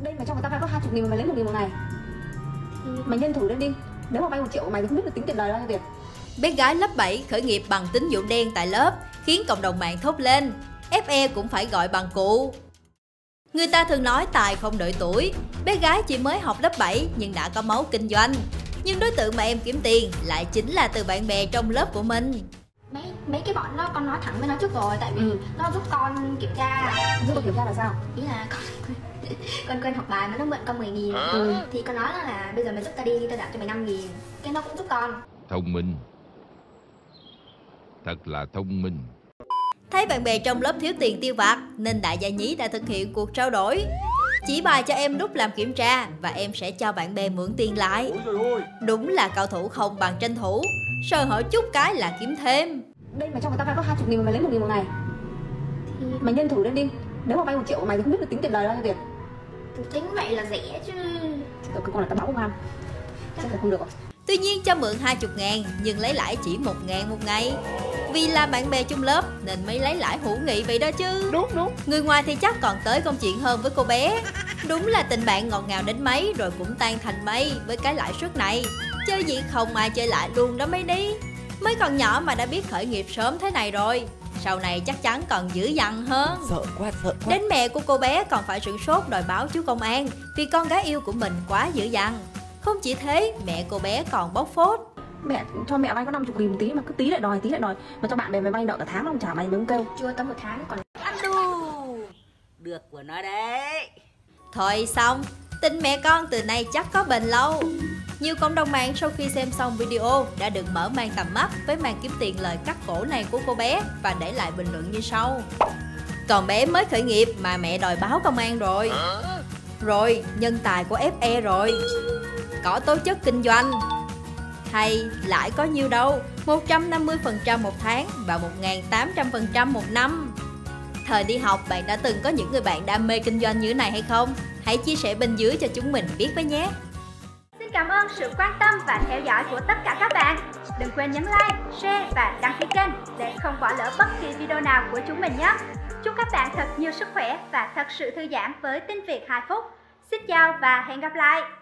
Đây mà trong người ta vay có 20.000 mà mày lấy 1.000 một ngày thì mày nhân thử lên đi. Nếu mà vay 1 triệu mày thì không biết được tính tiền đời bao nhiêu tiền. Bé gái lớp 7 khởi nghiệp bằng tín dụng đen tại lớp khiến cộng đồng mạng thốt lên. FE cũng phải gọi bằng cụ. Người ta thường nói tài không đợi tuổi. Bé gái chỉ mới học lớp 7 nhưng đã có máu kinh doanh. Nhưng đối tượng mà em kiếm tiền lại chính là từ bạn bè trong lớp của mình. Mấy cái bọn nó con nói thẳng với nó trước rồi, tại vì nó giúp con kiểm tra. Giúp con kiểm tra là sao? Ý là con quên học bài mà nó mượn con 10.000 thì con nói là bây giờ mày giúp tao đi, tao trả cho mày 5.000. Cái nó cũng giúp con. Thông minh, thật là thông minh. Thấy bạn bè trong lớp thiếu tiền tiêu vặt nên đại gia nhí đã thực hiện cuộc trao đổi. Chỉ bài cho em lúc làm kiểm tra và em sẽ cho bạn bè mượn tiền lại. Đúng là cao thủ không bằng tranh thủ, sơ hở chút cái là kiếm thêm. Đây mà trong người ta vay có 20.000 mà mày lấy 1.000 một ngày thì mày nhân thử lên đi. Nếu mà vay 1 triệu mày thì không biết được tính tiền đời bao nhiêu tiền. Tính vậy là rẻ chứ. Cơ quan là tao báo công an. Chắc là không được rồi. Tuy nhiên cho mượn 20.000 nhưng lấy lãi chỉ 1.000 một ngày. Vì là bạn bè chung lớp nên mới lấy lãi hữu nghị vậy đó chứ. Đúng. Người ngoài thì chắc còn tới công chuyện hơn với cô bé. Đúng là tình bạn ngọt ngào đến mấy rồi cũng tan thành mây với cái lãi suất này. Chơi gì không ai chơi lại luôn đó mấy đi. Mới còn nhỏ mà đã biết khởi nghiệp sớm thế này rồi, sau này chắc chắn còn dữ dằn hơn. Sợ quá. Đến mẹ của cô bé còn phải sửng sốt đòi báo chú công an vì con gái yêu của mình quá dữ dằn. Không chỉ thế, mẹ cô bé còn bóc phốt. Mẹ cho mẹ vay có 50.000 một tí mà cứ tí lại đòi. Mà cho bạn bè mày vay nợ cả tháng không trả mày mới không kêu. Chưa tới 1 tháng còn. Ăn đù. Được của nó đấy. Thôi xong, tình mẹ con từ nay chắc có bền lâu. Nhiều cộng đồng mạng sau khi xem xong video đã được mở mang tầm mắt với màn kiếm tiền lời cắt cổ này của cô bé và để lại bình luận như sau. Còn bé mới khởi nghiệp mà mẹ đòi báo công an rồi. Rồi, nhân tài của FE rồi. Có tố chất kinh doanh. Hay, lãi có nhiêu đâu, 150% một tháng và 1.800% một năm. Thời đi học bạn đã từng có những người bạn đam mê kinh doanh như thế này hay không? Hãy chia sẻ bên dưới cho chúng mình biết với nhé. Xin cảm ơn sự quan tâm và theo dõi của tất cả các bạn. Đừng quên nhấn like, share và đăng ký kênh để không bỏ lỡ bất kỳ video nào của chúng mình nhé. Chúc các bạn thật nhiều sức khỏe và thật sự thư giãn với Tin Việt 2 phút. Xin chào và hẹn gặp lại!